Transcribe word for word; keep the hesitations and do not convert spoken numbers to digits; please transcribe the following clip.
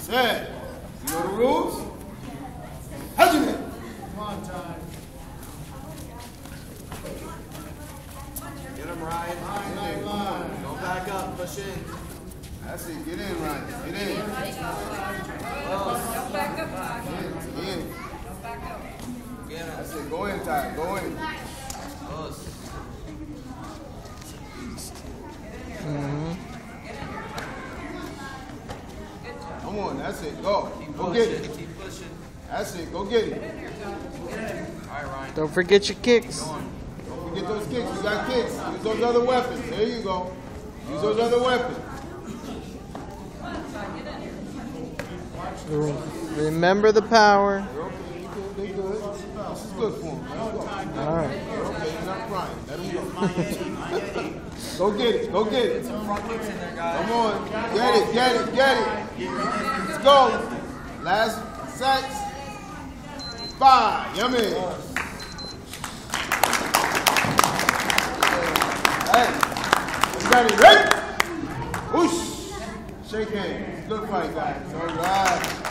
Set. You know the rules? How'd you make? Come on, time. Get him, Ryan. Line, line, line. Go back up, push in. That's it. Get in, Ryan. Get in. Don't back up, Ty. Get in. Don't back up. Get him. That's it. Go in, Ty. Go in. Close. Mm-hmm. Come on. That's it. Go. Keep Go pushing. get it. Keep pushing. That's it. Go get it. All right, Ryan. Don't forget your kicks. Go on. Don't forget those kicks. You got kicks. Use those other weapons. There you go. Use those other weapons. Remember the power. They're okay. They good. They good. This is good for them. Let's go. All right. They're okay. You're not crying. Let them go. Go get it. Go get it. Some front kicks in there, guys. Come on. Get it. Get it. Get it. Let's go. Last sets. Five. Yummy. Hey. Ready? Ready? Whoosh. Shake hands. Good fight, guys. All right.